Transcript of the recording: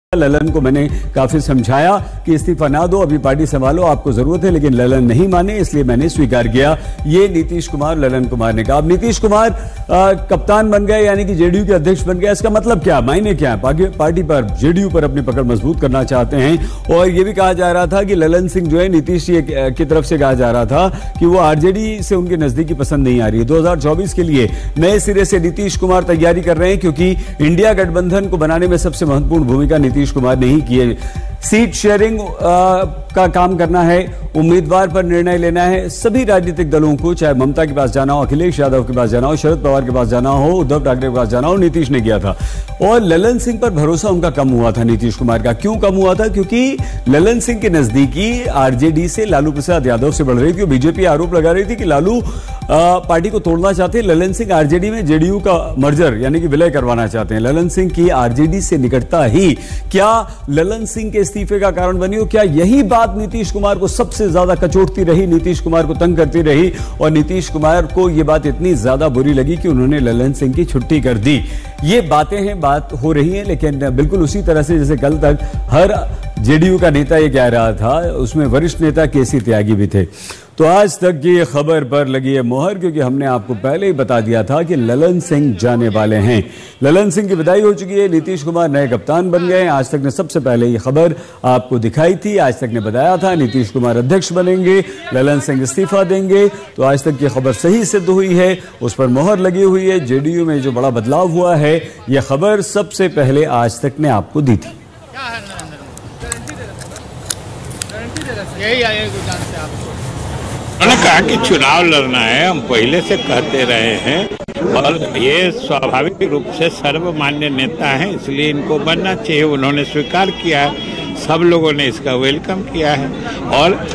ललन को मैंने काफी समझाया कि इस्तीफा ना दो, अभी पार्टी संभालो, आपको जरूरत है, लेकिन ललन नहीं माने, इसलिए मैंने स्वीकार किया। ये नीतीश कुमार ललन कुमार ने कहा। अब नीतीश कुमार कप्तान बन गए, यानी कि जेडीयू के अध्यक्ष बन गए। इसका मतलब क्या, मायने क्या है? पार्टी पर, जेडीयू पर अपनी पकड़ मजबूत करना चाहते हैं। और यह भी कहा जा रहा था कि ललन सिंह जो है नीतीश जी की तरफ से कहा जा रहा था कि वो आरजेडी से उनके नजदीकी पसंद नहीं आ रही है। 2024 के लिए नए सिरे से नीतीश कुमार तैयारी कर रहे हैं, क्योंकि इंडिया गठबंधन को बनाने में सबसे महत्वपूर्ण भूमिका नीतीश कुमार ने ही की है। सीट शेयरिंग का काम करना है, उम्मीदवार पर निर्णय लेना है। सभी राजनीतिक दलों को, चाहे ममता के पास जाना हो, अखिलेश यादव के पास जाना हो, शरद पवार के पास जाना हो, उद्धव ठाकरे के पास जाना हो, नीतीश ने किया था। और ललन सिंह पर भरोसा उनका कम हुआ था, नीतीश कुमार का। क्यों कम हुआ था? क्योंकि ललन सिंह के नजदीकी आरजेडी से लालू प्रसाद यादव से बढ़ रही थी। बीजेपी आरोप लगा रही थी कि लालू पार्टी को तोड़ना चाहते हैं, ललन सिंह आरजेडी में जेडीयू का मर्जर यानी कि विलय करवाना चाहते हैं। ललन सिंह की आरजेडी से निकटता ही क्या ललन सिंह के इस्तीफे का कारण बनी हो? क्या यही बात नीतीश कुमार को सबसे ज्यादा कचोटती रही, नीतीश कुमार को तंग करती रही, और नीतीश कुमार को यह बात इतनी ज्यादा बुरी लगी कि उन्होंने ललन सिंह की छुट्टी कर दी? ये बातें हैं, बात हो रही है, लेकिन बिल्कुल उसी तरह से जैसे कल तक हर जेडीयू का नेता ये कह रहा था, उसमें वरिष्ठ नेता केसी त्यागी भी थे। तो आज तक की खबर पर लगी है मोहर, क्योंकि हमने आपको पहले ही बता दिया था कि ललन सिंह जाने वाले हैं। ललन सिंह की विदाई हो चुकी है, नीतीश कुमार नए कप्तान बन गए। आज तक ने सबसे पहले ये खबर आपको दिखाई थी, आज तक ने बताया था नीतीश कुमार अध्यक्ष बनेंगे, ललन सिंह इस्तीफा देंगे। तो आज तक की खबर सही सिद्ध हुई है, उस पर मोहर लगी हुई है। जेडीयू में जो बड़ा बदलाव हुआ है, यह खबर सबसे पहले आज तक ने आपको दी थी। उन्होंने कहा कि चुनाव लड़ना है, हम पहले से कहते रहे हैं, और ये स्वाभाविक रूप से सर्वमान्य नेता हैं, इसलिए इनको बनना चाहिए। उन्होंने स्वीकार किया है, सब लोगों ने इसका वेलकम किया है। और